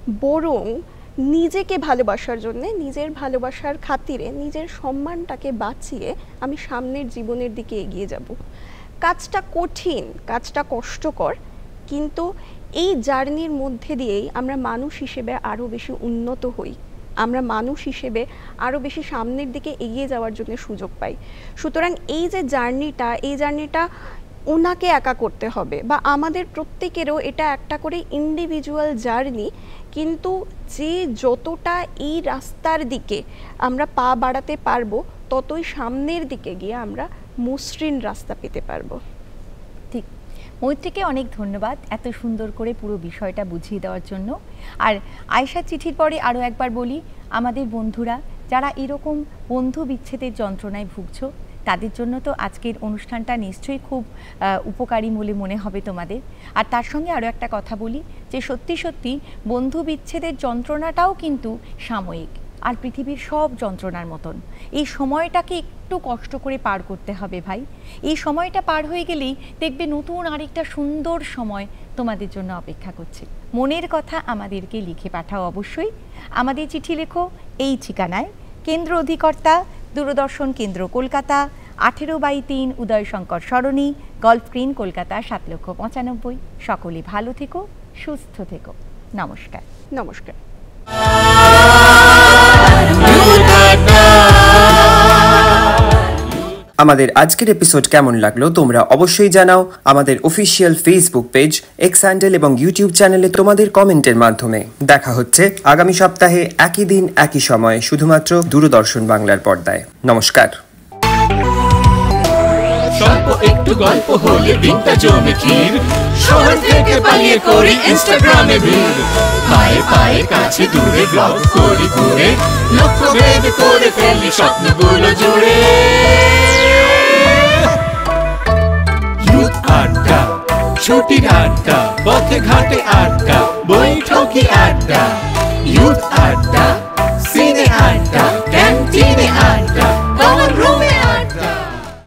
বরং নিজেকে ভালোবাসার জন্যে, নিজের ভালোবাসার খাতিরে নিজের সম্মানটাকে বাঁচিয়ে আমি সামনের জীবনের দিকে এগিয়ে যাব। কাজটা কঠিন, কাজটা কষ্টকর, কিন্তু এই জার্নির মধ্যে দিয়েই আমরা মানুষ হিসেবে আরও বেশি উন্নত হই, আমরা মানুষ হিসেবে আরও বেশি সামনের দিকে এগিয়ে যাওয়ার জন্য সুযোগ পাই। সুতরাং এই যে জার্নিটা, এই জার্নিটা ওনাকে একা করতে হবে, বা আমাদের প্রত্যেকেরও এটা একটা করে ইন্ডিভিজুয়াল জার্নি, কিন্তু যে যতটা এই রাস্তার দিকে আমরা পা বাড়াতে পারবো, ততই সামনের দিকে গিয়ে আমরা মসৃণ রাস্তা পেতে পারবো। ঠিক, মৈত্রীকে অনেক ধন্যবাদ এত সুন্দর করে পুরো বিষয়টা বুঝিয়ে দেওয়ার জন্য। আর আয়েশার চিঠির পরে আরও একবার বলি, আমাদের বন্ধুরা যারা এরকম বন্ধু বিচ্ছেদের যন্ত্রণায় ভুগছো, তাদের জন্য তো আজকের অনুষ্ঠানটা নিশ্চয়ই খুব উপকারী বলে মনে হবে তোমাদের। আর তার সঙ্গে আরও একটা কথা বলি, যে সত্যি সত্যি বন্ধু বিচ্ছেদের যন্ত্রণাটাও কিন্তু সাময়িক, আর পৃথিবীর সব যন্ত্রণার মতন। এই সময়টাকে একটু কষ্ট করে পার করতে হবে ভাই। এই সময়টা পার হয়ে গেলেই দেখবে নতুন আরেকটা সুন্দর সময় তোমাদের জন্য অপেক্ষা করছে। মনের কথা আমাদেরকে লিখে পাঠাও অবশ্যই। আমাদের চিঠি লেখো এই ঠিকানায়, কেন্দ্র অধিকর্তা দূরদর্শন কেন্দ্র কলকাতা, 18/3 উদয়শঙ্কর সরণি, গল্ফ গ্রিন, কলকাতা 7,95,000। সকলে ভালো থেকো, সুস্থ থেকো। নমস্কার। নমস্কার। আমাদের আজকের এপিসোড কেমন লাগলো তোমরা অবশ্যই জানাও আমাদের official Facebook page, X handle এবং ইউটিউব চ্যানেলে তোমাদের কমেন্টের মাধ্যমে। দেখা হচ্ছে আগামী সপ্তাহে একই দিন একই সময়ে শুধুমাত্র দূরদর্শন বাংলার পর্দায়। নমস্কার। স্বল্প একটু গল্প হলে দিনটা জমে ক্ষীর, শহর থেকে পালিয়ে করি ইনস্টাগ্রামে ভিড়, পায়ে পায়ে কাছে দূরে ব্লগ করি ঘুরে, লক্ষ্য ভেদ করে ফেলি স্বপ্নগুলো জুড়ে। ইউথ আড্ডা, ছুটির আড্ডা, পথে ঘাটে আড্ডা, বৈঠকি আড্ডা, ইউথ